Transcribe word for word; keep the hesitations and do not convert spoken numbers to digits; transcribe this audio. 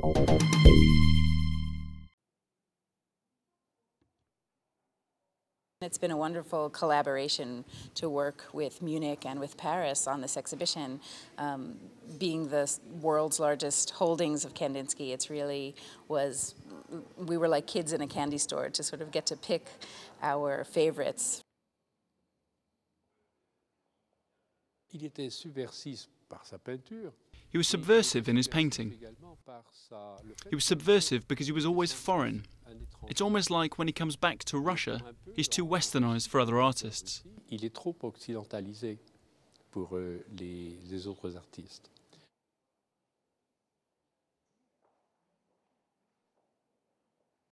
It's been a wonderful collaboration to work with Munich and with Paris on this exhibition. Um, being the world's largest holdings of Kandinsky, it's really was, we were like kids in a candy store to sort of get to pick our favorites. Il était subversif par sa peinture. He was subversive in his painting. He was subversive because he was always foreign. It's almost like when he comes back to Russia, he's too westernized for other artists. Il est trop occidentalisé pour les, les autres artistes.